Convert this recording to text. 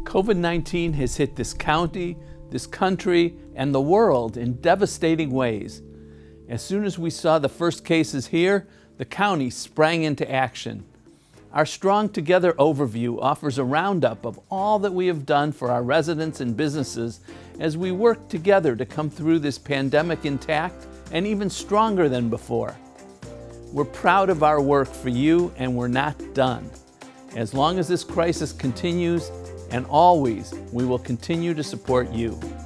COVID-19 has hit this county, this country, and the world in devastating ways. As soon as we saw the first cases here, the county sprang into action. Our Strong Together overview offers a roundup of all that we have done for our residents and businesses as we work together to come through this pandemic intact and even stronger than before. We're proud of our work for you, and we're not done. As long as this crisis continues, and always, we will continue to support you.